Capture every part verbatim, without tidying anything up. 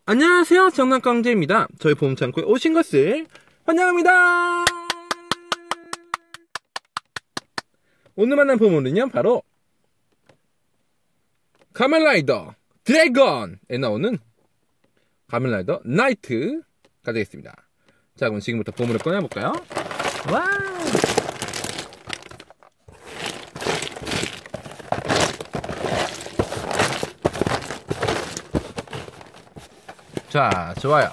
안녕하세요, 장난깡제입니다. 저희 보험창고에 오신 것을 환영합니다. 오늘 만난 보물은요, 바로 가면라이더 드래곤에 나오는 가면라이더 나이트가 되겠습니다. 자, 그럼 지금부터 보물을 꺼내볼까요? 와! 자, 좋아요.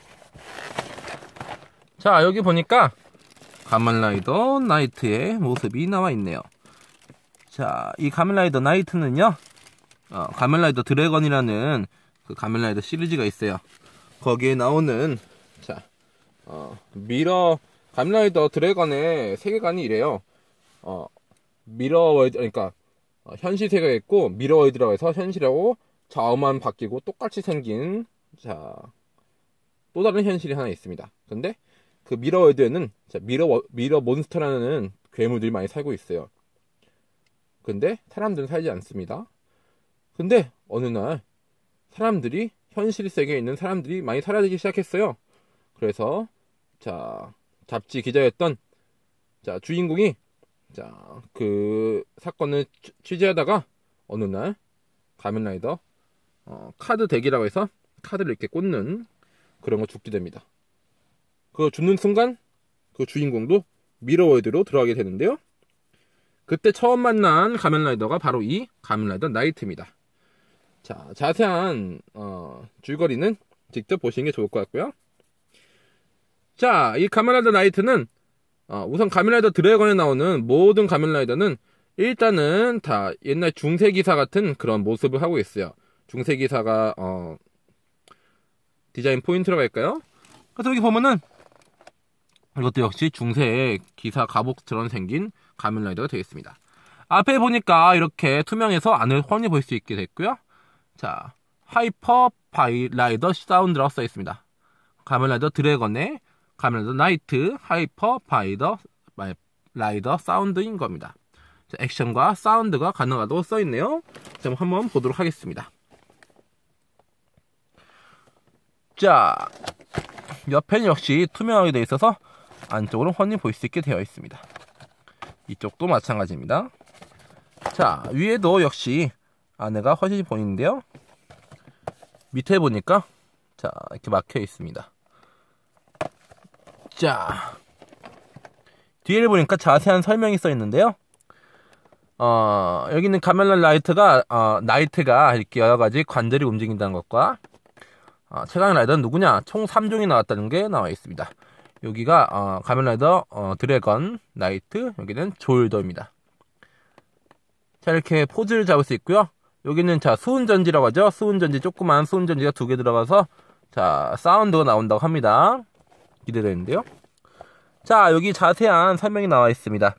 자, 여기 보니까 가면라이더 나이트의 모습이 나와 있네요. 자, 이 가면라이더 나이트는요, 어, 가면라이더 드래곤이라는 그 가면라이더 시리즈가 있어요. 거기에 나오는, 자, 어, 미러, 가면라이더 드래곤의 세계관이 이래요. 어, 미러월드, 그러니까, 어, 현실 세계가 있고, 미러월드라고 해서 현실하고 좌우만 바뀌고 똑같이 생긴, 자, 또 다른 현실이 하나 있습니다. 근데 그 미러월드에는 자, 미러 미러 몬스터라는 괴물들이 많이 살고 있어요. 근데 사람들은 살지 않습니다. 근데 어느 날 사람들이 현실 세계에 있는 사람들이 많이 사라지기 시작했어요. 그래서 자, 잡지 기자였던 자, 주인공이 자, 그 사건을 취재하다가 어느 날 가면라이더 어, 카드 덱이라고 해서 카드를 이렇게 꽂는 그런 거 죽게 됩니다. 그 죽는 순간 그 주인공도 미러월드로 들어가게 되는데요. 그때 처음 만난 가면라이더가 바로 이 가면라이더 나이트입니다. 자, 자세한 어, 줄거리는 직접 보시는 게 좋을 것 같고요. 자, 이 가면라이더 나이트는 어, 우선 가면라이더 드래곤에 나오는 모든 가면라이더는 일단은 다 옛날 중세기사 같은 그런 모습을 하고 있어요. 중세기사가 어, 디자인 포인트라고 할까요? 그래서 여기 보면은 이것도 역시 중세의 기사 갑옷처럼 생긴 가면라이더가 되겠습니다. 앞에 보니까 이렇게 투명해서 안을 훤히 볼 수 있게 됐고요. 자, 하이퍼 바이라이더 사운드라고 써 있습니다. 가면라이더 드래곤의 가면라이더 나이트 하이퍼 바이더 라이더 사운드인 겁니다. 자, 액션과 사운드가 가능하다고 써 있네요. 자, 한번 보도록 하겠습니다. 자, 옆에는 역시 투명하게 되어 있어서 안쪽으로 훤히 볼 수 있게 되어 있습니다. 이쪽도 마찬가지입니다. 자, 위에도 역시 안에가 훨씬 보이는데요. 밑에 보니까 자, 이렇게 막혀 있습니다. 자, 뒤에를 보니까 자세한 설명이 써 있는데요. 어, 여기 있는 가면라이트가 어, 나이트가 이렇게 여러 가지 관절이 움직인다는 것과 어, 최강의 라이더는 누구냐? 총 삼 종이 나왔다는 게 나와 있습니다. 여기가 어, 가면라이더 어, 드래곤, 나이트, 여기는 졸더입니다. 자, 이렇게 포즈를 잡을 수 있고요. 여기는 자, 수은전지라고 하죠. 수은전지, 조그만 수은전지가 두 개 들어가서 자, 사운드가 나온다고 합니다. 기대되는데요. 자, 여기 자세한 설명이 나와 있습니다.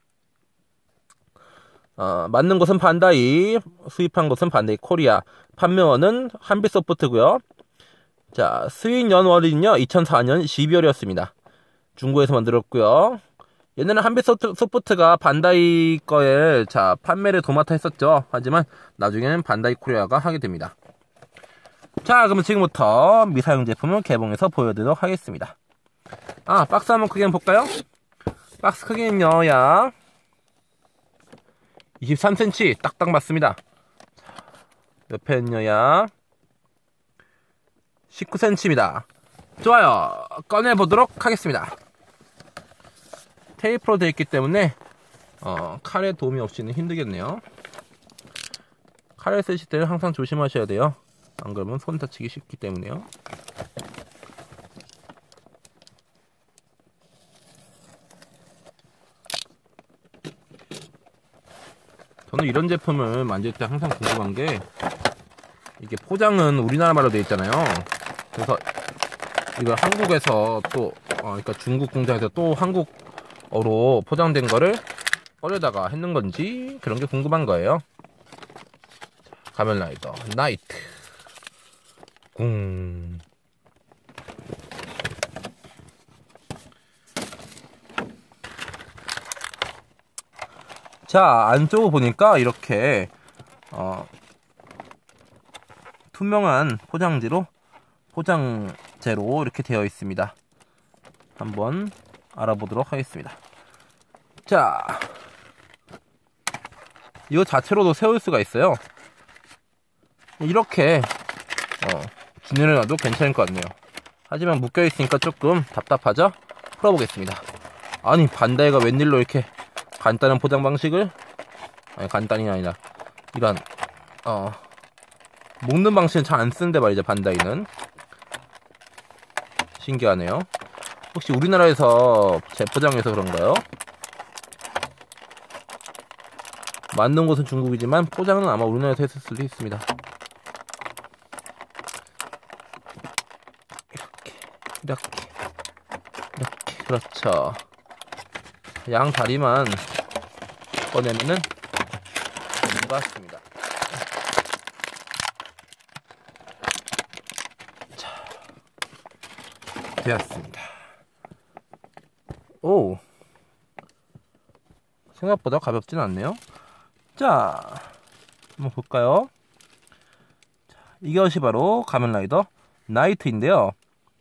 어, 만든 곳은 반다이, 수입한 곳은 반다이 코리아, 판매원은 한빛소프트고요. 자, 수입 연월은요 이천사 년 십이월이었습니다. 중국에서 만들었고요. 옛날에 한빛소프트가 반다이 거에 자 판매를 도맡아 했었죠. 하지만 나중에는 반다이 코리아가 하게 됩니다. 자, 그러면 지금부터 미사용 제품을 개봉해서 보여드리도록 하겠습니다. 아, 박스 한번 크게 한번 볼까요? 박스 크기는요 약 이십삼 센티미터 딱딱 맞습니다. 옆에는요 약 십구 센티미터입니다. 좋아요. 꺼내보도록 하겠습니다. 테이프로 되어 있기 때문에 어, 칼의 도움이 없이는 힘들겠네요. 칼을 쓰실 때는 항상 조심하셔야 돼요. 안 그러면 손 다치기 쉽기 때문에요. 저는 이런 제품을 만질 때 항상 궁금한 게 이게 포장은 우리나라 말로 되어 있잖아요. 그래서 이걸 한국에서 또 어, 그러니까 중국 공장에서 또 한국어로 포장된 거를 꺼내다가 했는 건지 그런 게 궁금한 거예요. 가면라이더 나이트 궁. 자, 안쪽을 보니까 이렇게 어, 투명한 포장지로 포장재로 이렇게 되어 있습니다. 한번 알아보도록 하겠습니다. 자, 이거 자체로도 세울 수가 있어요. 이렇게 어, 진열해놔도 괜찮을 것 같네요. 하지만 묶여있으니까 조금 답답하죠? 풀어보겠습니다. 아니, 반다이가 웬일로 이렇게 간단한 포장 방식을, 아니 간단이 아니라 이런 어 묶는 방식은 잘 안 쓰는데 말이죠. 반다이는 신기하네요. 혹시 우리나라에서 재포장해서 그런가요? 만든 곳은 중국이지만 포장은 아마 우리나라에서 했을 수도 있습니다. 이렇게 이렇게 이렇게 그렇죠. 양 다리만 꺼내면은 된 것 같습니다. 자, 되었습니다. 오, 생각보다 가볍진 않네요. 자, 한번 볼까요? 자, 이것이 바로 가면라이더 나이트인데요.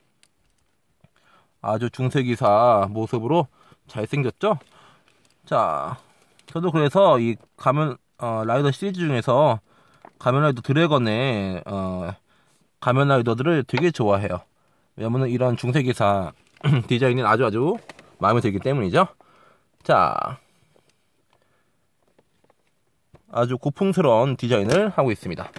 아주 중세기사 모습으로 잘생겼죠? 자, 저도 그래서 이 가면 어, 라이더 시리즈 중에서 가면라이더 드래곤의 어, 가면라이더들을 되게 좋아해요. 왜냐면 이런 중세기사 디자인이 아주 아주 마음에 들기 때문이죠. 자, 아주 고풍스러운 디자인을 하고 있습니다.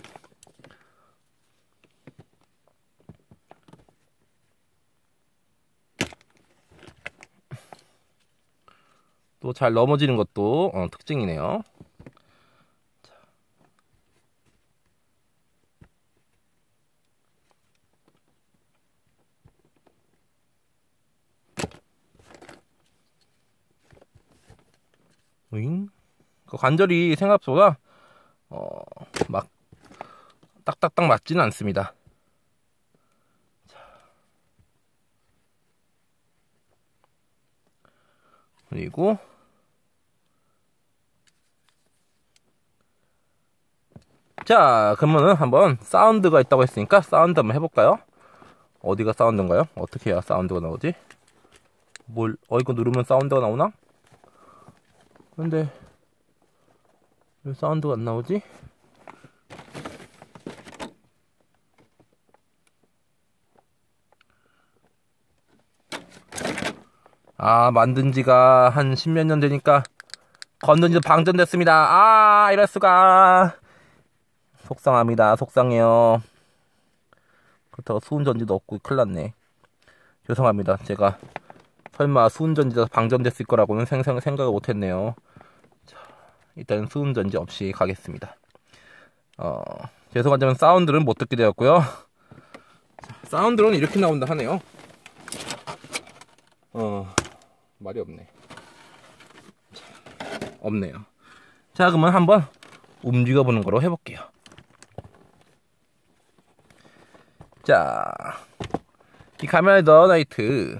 또 잘 넘어지는 것도 어, 특징이네요. 자. 윙. 그 관절이 생각보다 어, 막 딱딱딱 맞지는 않습니다. 자. 그리고 자, 그러면은 한번 사운드가 있다고 했으니까 사운드 한번 해볼까요? 어디가 사운드인가요? 어떻게 해야 사운드가 나오지? 뭘, 어, 이거 누르면 사운드가 나오나? 근데 왜 사운드가 안 나오지? 아, 만든 지가 한 십몇 년 되니까 건전지도 방전됐습니다. 아, 이럴 수가. 속상합니다. 속상해요. 그렇다고 수은전지도 없고 큰일 났네. 죄송합니다. 제가 설마 수은전지가 방전됐을 거라고는 생생, 생각을 못했네요. 자, 일단 수은전지 없이 가겠습니다. 어, 죄송하지만 사운드는 못 듣게 되었고요. 자, 사운드는 이렇게 나온다 하네요. 어, 말이 없네. 자, 없네요. 자, 그러면 한번 움직여 보는 거로 해볼게요. 자, 이 가면라이더 나이트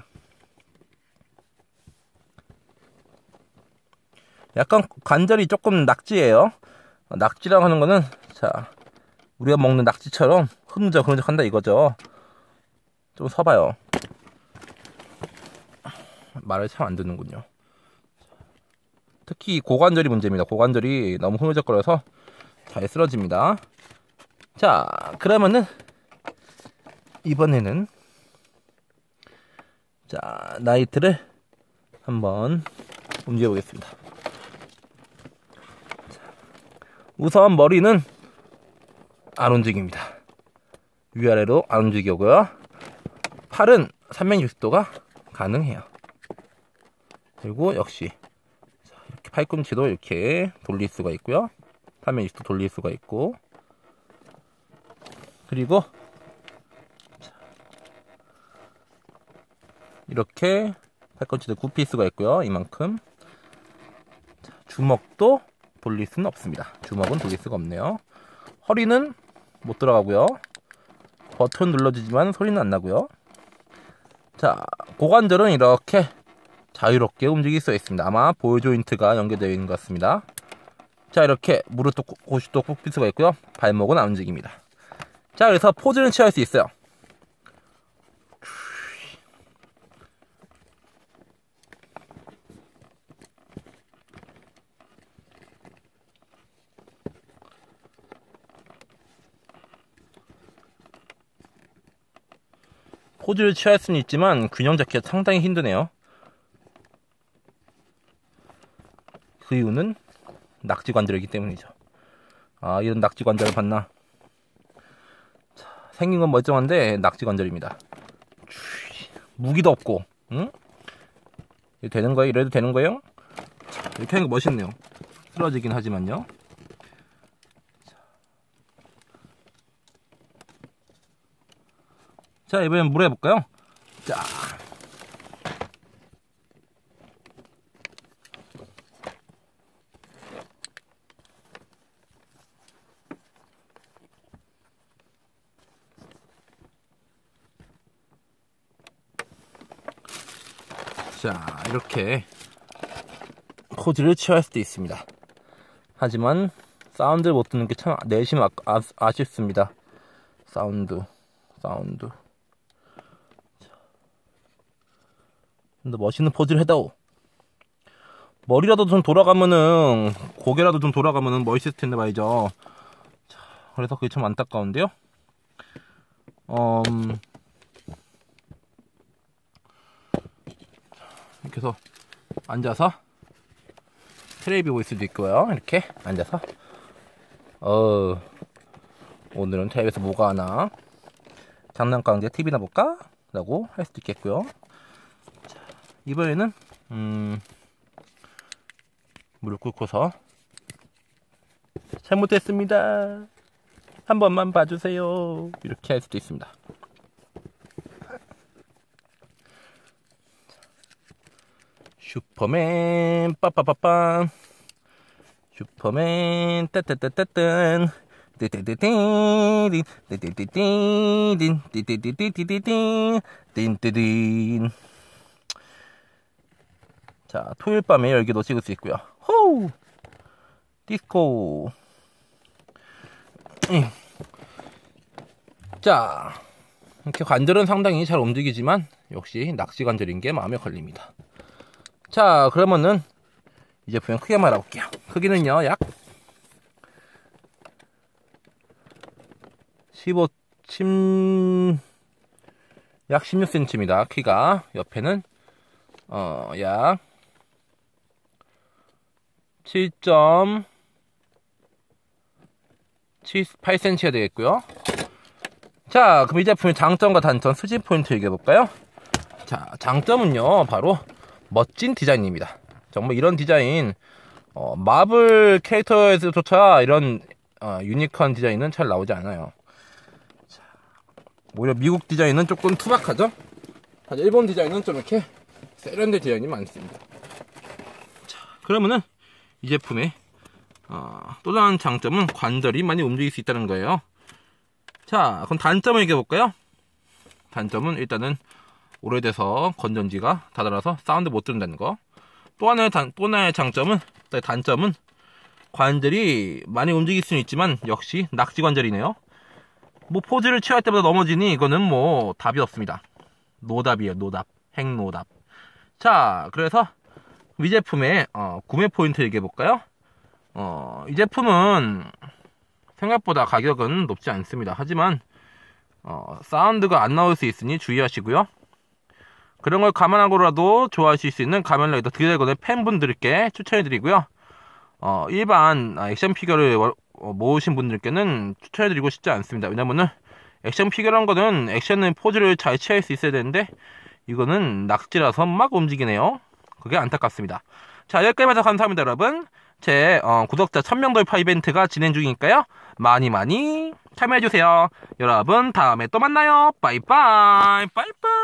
약간 관절이 조금 낙지예요. 낙지라고 하는 거는 자, 우리가 먹는 낙지처럼 흐느적 흐느적 한다 이거죠. 좀 서봐요. 말을 참 안 듣는군요. 특히 고관절이 문제입니다. 고관절이 너무 흐느적거려서 잘 쓰러집니다. 자, 그러면은 이번에는 자, 나이트를 한번 움직여 보겠습니다. 우선 머리는 안 움직입니다. 위아래로 안 움직이고요. 팔은 삼백육십 도가 가능해요. 그리고 역시 이렇게 팔꿈치도 이렇게 돌릴 수가 있고요. 삼백육십 도 돌릴 수가 있고, 그리고 이렇게 팔꿈치도 굽힐 수가 있고요. 이만큼. 주먹도 돌릴 수는 없습니다. 주먹은 돌릴 수가 없네요. 허리는 못 들어가고요. 버튼 눌러주지만 소리는 안 나고요. 자, 고관절은 이렇게 자유롭게 움직일 수 있습니다. 아마 볼 조인트가 연결되어 있는 것 같습니다. 자, 이렇게 무릎도 고시도 굽힐 수가 있고요. 발목은 안 움직입니다. 자, 그래서 포즈는 취할 수 있어요. 포즈를 취할 수는 있지만 균형 잡기가 상당히 힘드네요. 그 이유는 낙지 관절이기 때문이죠. 아, 이런 낙지 관절을 봤나? 자, 생긴 건 멀쩡한데 낙지 관절입니다. 무기도 없고, 응? 이거 되는 거예요? 이래도 되는 거예요? 자, 이렇게 하는 거 멋있네요. 쓰러지긴 하지만요. 자, 이번엔 물 해볼까요? 자. 자, 이렇게 포즈를 취할 수도 있습니다. 하지만 사운드 못 듣는 게 참 내심 아, 아, 아쉽습니다. 사운드, 사운드. 좀 더 멋있는 포즈를 해다오. 머리라도 좀 돌아가면은, 고개라도 좀 돌아가면은 멋있을 텐데 말이죠. 자, 그래서 그게 참 안타까운데요. 음, 이렇게 해서 앉아서 텔레비 볼 수도 있고요. 이렇게 앉아서 어 오늘은 텔레비에서 뭐가 하나 장난감인데 티비나 볼까? 라고 할 수도 있겠고요. 자, 이번에는 음 무릎 꿇고서 잘못했습니다, 한 번만 봐주세요, 이렇게 할 수도 있습니다. 슈퍼맨 빠빠빠빰, 슈퍼맨 따따따따딴, 띠띠띠띠딘 띠띠띠띠딘 띠띠띠띠띠딘 딘띠딘. 자, 토요일 밤에 열기도 찍을 수 있고요. 호우 디스코. 자, 이렇게 관절은 상당히 잘 움직이지만 역시 낚시 관절인 게 마음에 걸립니다. 자, 그러면은 이 제품의 크게 말해볼게요. 크기는요, 약 십오, 십, 약 십육 센티미터입니다. 키가. 옆에는 어, 약 칠 점 칠팔 센티미터가 되겠고요. 자, 그럼 이 제품의 장점과 단점, 수집 포인트 얘기해볼까요? 자, 장점은요, 바로 멋진 디자인입니다. 정말 이런 디자인, 어, 마블 캐릭터에서조차 이런 어, 유니크한 디자인은 잘 나오지 않아요. 자, 오히려 미국 디자인은 조금 투박하죠? 하지만 일본 디자인은 좀 이렇게 세련된 디자인이 많습니다. 자, 그러면은 이 제품의 어, 또 다른 장점은 관절이 많이 움직일 수 있다는 거예요. 자, 그럼 단점을 얘기해볼까요? 단점은 일단은 오래돼서 건전지가 닫아라서 사운드 못 들은다는 거. 또 하나의, 단, 또 하나의 장점은, 단점은 관절이 많이 움직일 수는 있지만 역시 낙지 관절이네요. 뭐 포즈를 취할 때마다 넘어지니 이거는 뭐 답이 없습니다. 노답이에요, 노답. 핵노답. 자, 그래서 이 제품의 어, 구매 포인트 얘기해볼까요? 어, 이 제품은 생각보다 가격은 높지 않습니다. 하지만 어, 사운드가 안 나올 수 있으니 주의하시고요. 그런 걸 감안하고라도 좋아하실 수 있는 가면라이더 드래곤의 팬분들께 추천해드리고요. 어, 일반 액션 피규어를 모으신 분들께는 추천해드리고 싶지 않습니다. 왜냐면은 액션 피규어란 거는 액션의 포즈를 잘 취할 수 있어야 되는데 이거는 낙지라서 막 움직이네요. 그게 안타깝습니다. 자, 여기까지 감사합니다, 여러분. 제 어, 구독자 천 명 돌파 이벤트가 진행 중이니까요. 많이 많이 참여해주세요. 여러분, 다음에 또 만나요. 빠이빠이. 빠이빠이.